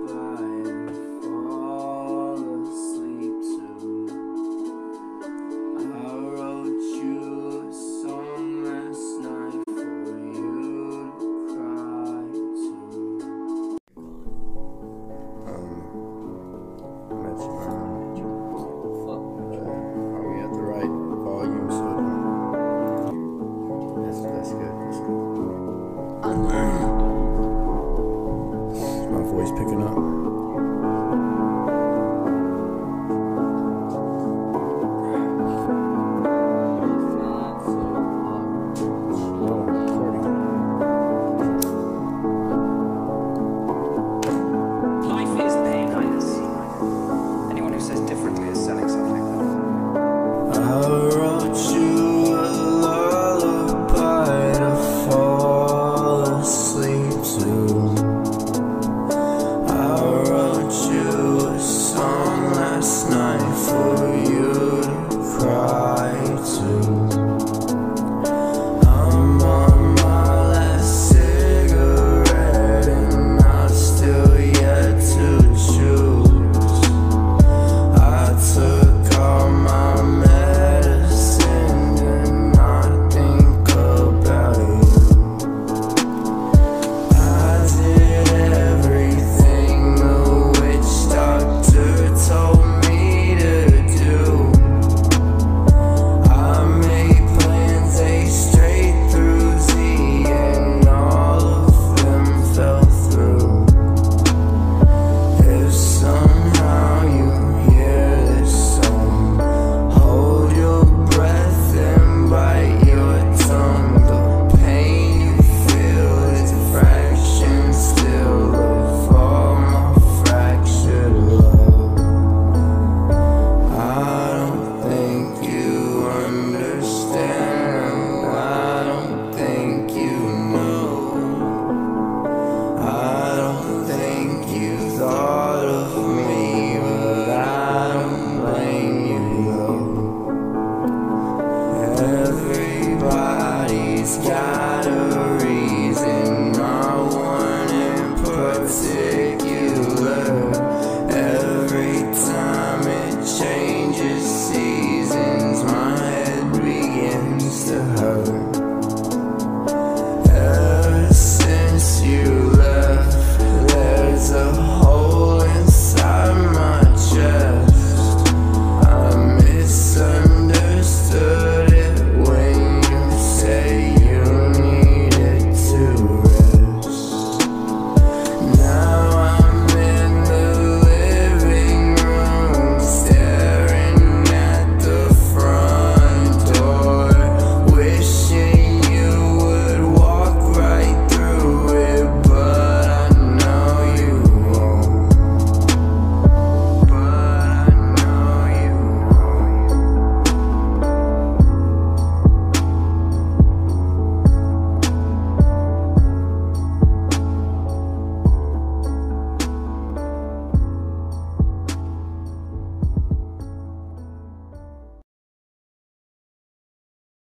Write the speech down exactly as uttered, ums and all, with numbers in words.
Picking up. Life is pain, Highness. Anyone who says differently is selling something. I wrote you a lullaby to fall asleep to. I wrote you a song last night for you to cry to. I'm on my last cigarette and I'm still yet to choose. I took all my medicine and I think about you. I did everything the Witchdoctor told me to do. I made plans A straight through Z and all of them fell through. If somehow you hear this song, hold your breath and bite your tongue. The pain you feel is a fraction still of all my fractured love. I don't think you understand. I don't think you know. I don't think you thought of me, but I don't blame you, though. Everybody's got a reason, not one in particular.